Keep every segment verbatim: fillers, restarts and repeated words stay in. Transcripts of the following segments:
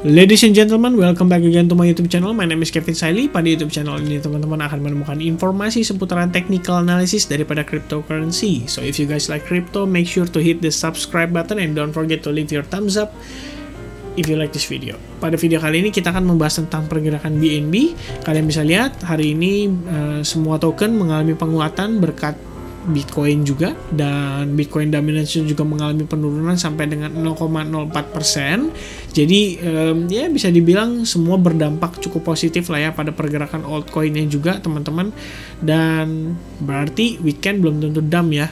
Ladies and gentlemen, welcome back again to my YouTube channel. My name is Kevin Saili. Pada YouTube channel ini teman-teman akan menemukan informasi seputaran technical analysis daripada cryptocurrency. So if you guys like crypto, make sure to hit the subscribe button and don't forget to leave your thumbs up if you like this video. Pada video kali ini kita akan membahas tentang pergerakan B N B. Kalian bisa lihat hari ini uh, semua token mengalami penguatan berkat Bitcoin juga, dan Bitcoin dominance juga mengalami penurunan sampai dengan nol koma nol empat persen. Jadi um, ya bisa dibilang semua berdampak cukup positif lah ya pada pergerakan altcoinnya juga teman-teman. Dan berarti weekend belum tentu dam ya.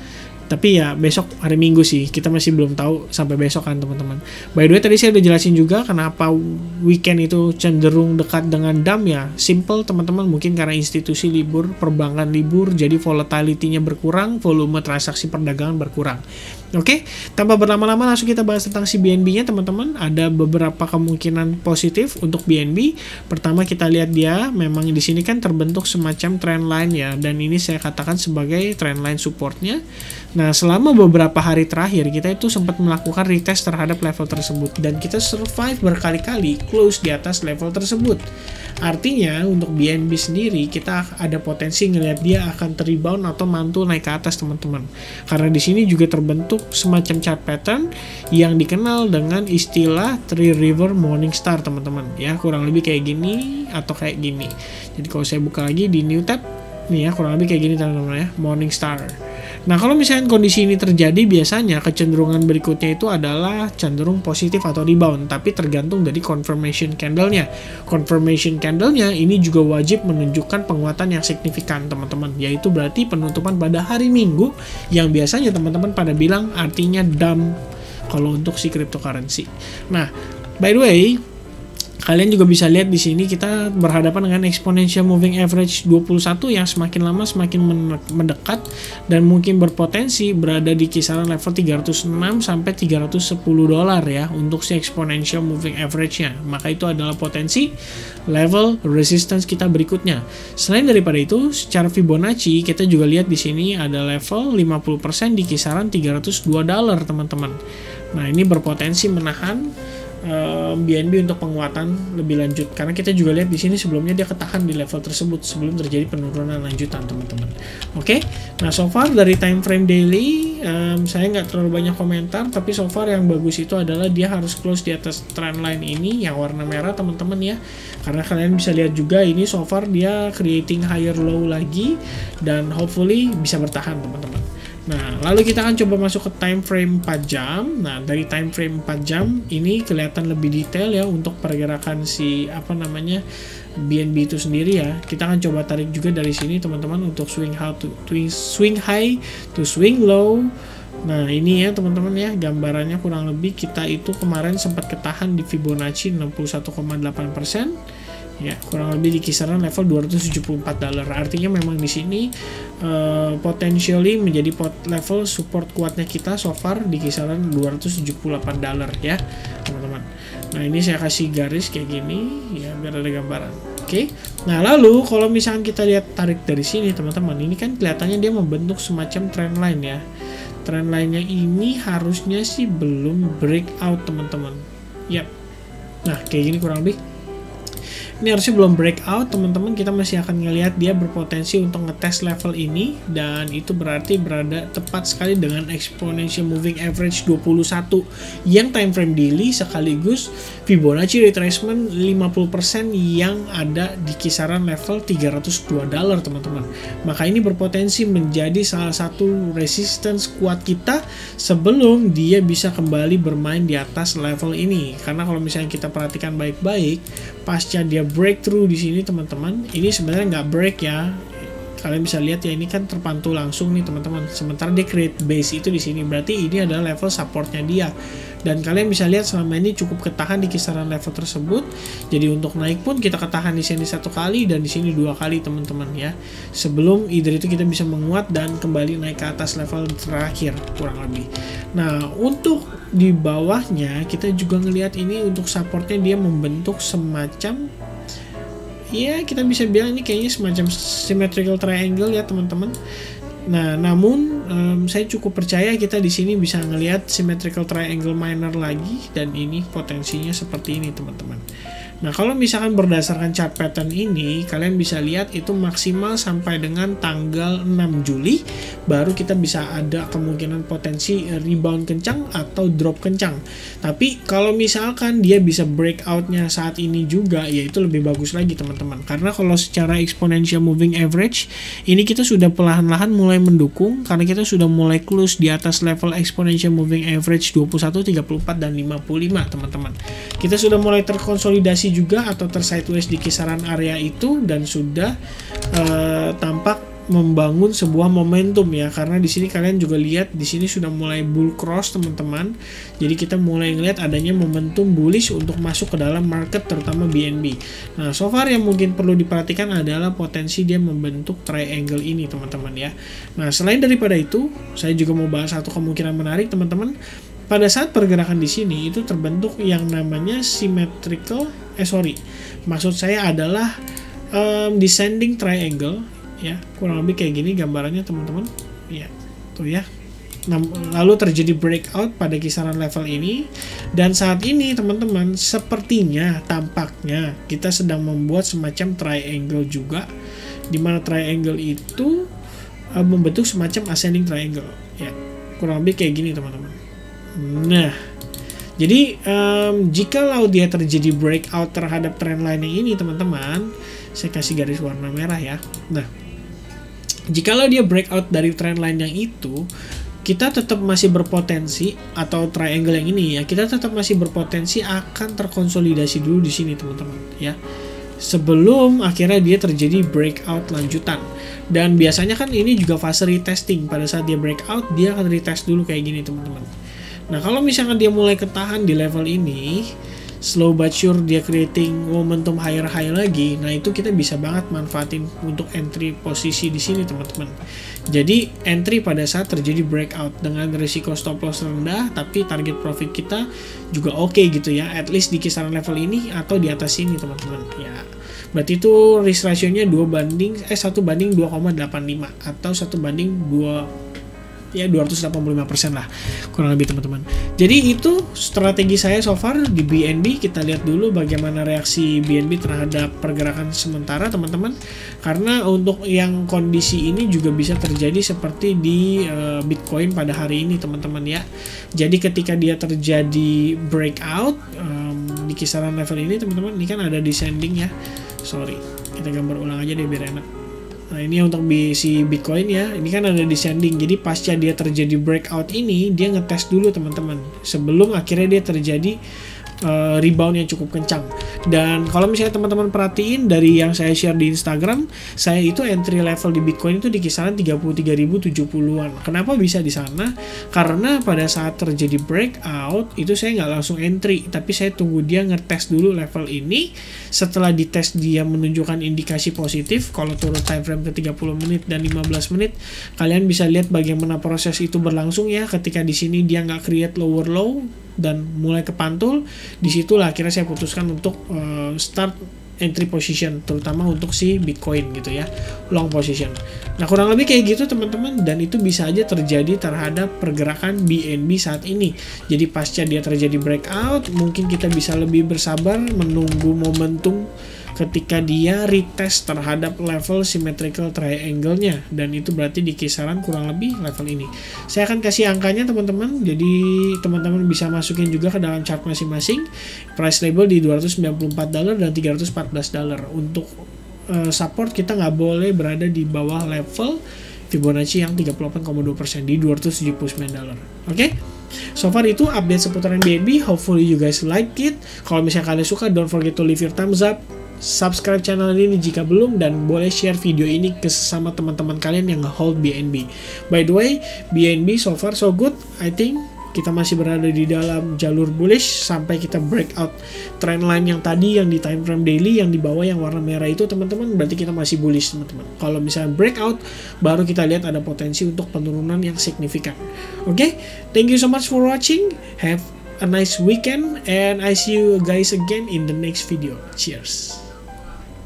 Tapi ya besok hari Minggu sih, kita masih belum tahu sampai besok kan teman-teman. By the way tadi saya udah jelasin juga kenapa weekend itu cenderung dekat dengan dam ya. Simple teman-teman, mungkin karena institusi libur, perbankan libur, jadi volatility-nya berkurang, volume transaksi perdagangan berkurang. Oke, tanpa berlama-lama langsung kita bahas tentang si B N B-nya teman-teman. Ada beberapa kemungkinan positif untuk B N B. Pertama kita lihat dia memang di sini kan terbentuk semacam trendline ya, dan ini saya katakan sebagai trendline supportnya. Nah, selama beberapa hari terakhir kita itu sempat melakukan retest terhadap level tersebut dan kita survive berkali-kali close di atas level tersebut. Artinya untuk B N B sendiri kita ada potensi ngelihat dia akan terrebound atau mantul naik ke atas teman-teman. Karena di sini juga terbentuk semacam chart pattern yang dikenal dengan istilah Three River Morning Star teman-teman. Ya, kurang lebih kayak gini atau kayak gini. Jadi kalau saya buka lagi di new tab, nih ya kurang lebih kayak gini teman-teman ya, Morning Star. Nah, kalau misalnya kondisi ini terjadi, biasanya kecenderungan berikutnya itu adalah cenderung positif atau rebound, tapi tergantung dari confirmation candle-nya. Confirmation candle-nya ini juga wajib menunjukkan penguatan yang signifikan, teman-teman, yaitu berarti penutupan pada hari Minggu, yang biasanya teman-teman pada bilang artinya dam kalau untuk si cryptocurrency. Nah, by the way, kalian juga bisa lihat di sini kita berhadapan dengan exponential moving average dua puluh satu yang semakin lama semakin mendekat dan mungkin berpotensi berada di kisaran level tiga ratus enam sampai tiga ratus sepuluh dolar ya untuk si exponential moving average-nya. Maka itu adalah potensi level resistance kita berikutnya. Selain daripada itu, secara Fibonacci kita juga lihat di sini ada level lima puluh persen di kisaran tiga ratus dua dolar, teman-teman. Nah, ini berpotensi menahan B N B untuk penguatan lebih lanjut, karena kita juga lihat di sini sebelumnya dia ketahan di level tersebut sebelum terjadi penurunan lanjutan teman-teman. Oke, okay? Nah so far dari time frame daily um, saya nggak terlalu banyak komentar, tapi so far yang bagus itu adalah dia harus close di atas trendline ini yang warna merah teman-teman ya, karena kalian bisa lihat juga ini so far dia creating higher low lagi dan hopefully bisa bertahan teman-teman. Nah, lalu kita akan coba masuk ke time frame empat jam. Nah, dari time frame empat jam ini kelihatan lebih detail ya untuk pergerakan si apa namanya B N B itu sendiri ya. Kita akan coba tarik juga dari sini teman-teman untuk swing high to, to swing high to swing low. Nah, ini ya teman-teman ya gambarannya kurang lebih kita itu kemarin sempat ketahan di Fibonacci enam puluh satu koma delapan persen. Ya, kurang lebih di kisaran level dua ratus tujuh puluh empat dolar. Artinya memang di sini uh, potentially menjadi pot level support kuatnya kita so far di kisaran dua ratus tujuh puluh delapan dolar ya, teman-teman. Nah, ini saya kasih garis kayak gini ya biar ada gambaran. Oke. Okay. Nah, lalu kalau misalkan kita lihat tarik dari sini, teman-teman, ini kan kelihatannya dia membentuk semacam trendline ya. Trendline-nya ini harusnya sih belum breakout, teman-teman. Yap. Nah, kayak gini kurang lebih. Ini harusnya belum breakout teman-teman, kita masih akan ngelihat dia berpotensi untuk ngetes level ini, dan itu berarti berada tepat sekali dengan exponential moving average dua puluh satu yang time frame daily sekaligus Fibonacci retracement lima puluh persen yang ada di kisaran level tiga ratus dua dolar teman-teman. Maka ini berpotensi menjadi salah satu resistance kuat kita sebelum dia bisa kembali bermain di atas level ini. Karena kalau misalnya kita perhatikan baik-baik, pasca dia breakthrough di sini teman-teman, ini sebenarnya nggak break ya. Kalian bisa lihat ya, ini kan terpantul langsung nih teman-teman. Sementara dia create base itu di sini, berarti ini adalah level supportnya dia. Dan kalian bisa lihat selama ini cukup ketahan di kisaran level tersebut. Jadi untuk naik pun kita ketahan di sini satu kali dan di sini dua kali teman-teman ya. Sebelum either itu kita bisa menguat dan kembali naik ke atas level terakhir kurang lebih. Nah, untuk di bawahnya kita juga ngelihat ini untuk supportnya dia membentuk semacam, ya kita bisa bilang ini kayaknya semacam symmetrical triangle ya teman-teman. Nah, namun um, saya cukup percaya kita di sini bisa ngelihat symmetrical triangle minor lagi, dan ini potensinya seperti ini teman-teman. Nah, kalau misalkan berdasarkan chart pattern ini, kalian bisa lihat itu maksimal sampai dengan tanggal enam Juli, baru kita bisa ada kemungkinan potensi rebound kencang atau drop kencang. Tapi kalau misalkan dia bisa breakoutnya saat ini juga, ya itu lebih bagus lagi teman-teman. Karena kalau secara exponential moving average, ini kita sudah perlahan-lahan mulai mendukung, karena kita sudah mulai close di atas level exponential moving average dua puluh satu, tiga puluh empat, dan lima puluh lima teman-teman. Kita sudah mulai terkonsolidasi juga atau tersideways di kisaran area itu, dan sudah uh, tampak membangun sebuah momentum ya, karena di sini kalian juga lihat di sini sudah mulai bull cross teman-teman. Jadi kita mulai ngelihat adanya momentum bullish untuk masuk ke dalam market, terutama B N B. Nah, so far yang mungkin perlu diperhatikan adalah potensi dia membentuk triangle ini teman-teman ya. Nah, selain daripada itu, saya juga mau bahas satu kemungkinan menarik teman-teman. Pada saat pergerakan di sini itu terbentuk yang namanya symmetrical, eh sorry, maksud saya adalah um, descending triangle ya, kurang lebih kayak gini gambarannya teman-teman. Ya, tuh ya. Nah, lalu terjadi breakout pada kisaran level ini, dan saat ini teman-teman sepertinya tampaknya kita sedang membuat semacam triangle juga, di mana triangle itu uh, membentuk semacam ascending triangle ya, kurang lebih kayak gini teman-teman. Nah, jadi um, jikalau dia terjadi breakout terhadap trendline yang ini teman-teman, saya kasih garis warna merah ya. Nah, jikalau dia breakout dari trendline yang itu, kita tetap masih berpotensi, atau triangle yang ini ya, kita tetap masih berpotensi akan terkonsolidasi dulu di sini teman-teman ya, sebelum akhirnya dia terjadi breakout lanjutan. Dan biasanya kan ini juga fase retesting. Pada saat dia breakout, dia akan retest dulu kayak gini teman-teman. Nah, kalau misalkan dia mulai ketahan di level ini, slow but sure dia creating momentum higher high lagi, nah itu kita bisa banget manfaatin untuk entry posisi di sini teman-teman. Jadi entry pada saat terjadi breakout dengan risiko stop loss rendah, tapi target profit kita juga oke okay gitu ya, at least di kisaran level ini atau di atas ini teman-teman ya. Berarti itu risk ratio-nya dua banding eh satu banding dua koma delapan lima atau satu banding dua, ya dua ratus delapan puluh lima persen lah kurang lebih teman-teman. Jadi itu strategi saya so far di B N B. Kita lihat dulu bagaimana reaksi B N B terhadap pergerakan sementara teman-teman, karena untuk yang kondisi ini juga bisa terjadi seperti di uh, Bitcoin pada hari ini teman-teman ya. Jadi ketika dia terjadi breakout um, di kisaran level ini teman-teman, ini kan ada descending ya, sorry kita gambar ulang aja deh biar enak. Nah, ini untuk si Bitcoin ya, ini kan ada descending. Jadi pasca dia terjadi breakout ini, dia ngetes dulu teman-teman sebelum akhirnya dia terjadi uh, rebound yang cukup kencang. Dan kalau misalnya teman-teman perhatiin dari yang saya share di Instagram, saya itu entry level di Bitcoin itu di kisaran tiga puluh tiga ribu tujuh puluhan. Kenapa bisa di sana? Karena pada saat terjadi breakout itu saya nggak langsung entry, tapi saya tunggu dia ngetes dulu level ini. Setelah dites dia menunjukkan indikasi positif, kalau turun time frame ke tiga puluh menit dan lima belas menit, kalian bisa lihat bagaimana proses itu berlangsung ya. Ketika di sini dia nggak create lower low dan mulai kepantul, disitulah akhirnya saya putuskan untuk uh, start entry position, terutama untuk si Bitcoin gitu ya, long position. Nah, kurang lebih kayak gitu teman-teman, dan itu bisa aja terjadi terhadap pergerakan B N B saat ini. Jadi pasca dia terjadi breakout, mungkin kita bisa lebih bersabar menunggu momentum ketika dia retest terhadap level symmetrical triangle-nya, dan itu berarti di kisaran kurang lebih level ini. Saya akan kasih angkanya teman-teman, jadi teman-teman bisa masukin juga ke dalam chart masing-masing. Price label di dua ratus sembilan puluh empat dolar dan tiga ratus empat belas dolar. Untuk uh, support kita nggak boleh berada di bawah level Fibonacci yang tiga puluh delapan koma dua persen di dua ratus tujuh puluh sembilan dolar. Oke? Okay? So far itu update seputaran B N B. Hopefully you guys like it. Kalau misalnya kalian suka, don't forget to leave your thumbs up. Subscribe channel ini jika belum, dan boleh share video ini ke sesama teman-teman kalian yang nge-hold B N B. By the way, B N B so far so good. I think kita masih berada di dalam jalur bullish sampai kita breakout trendline yang tadi yang di time frame daily yang di bawah yang warna merah itu teman-teman, berarti kita masih bullish teman-teman. Kalau misalnya breakout, baru kita lihat ada potensi untuk penurunan yang signifikan. Oke, okay? Thank you so much for watching. Have a nice weekend and I see you guys again in the next video. Cheers.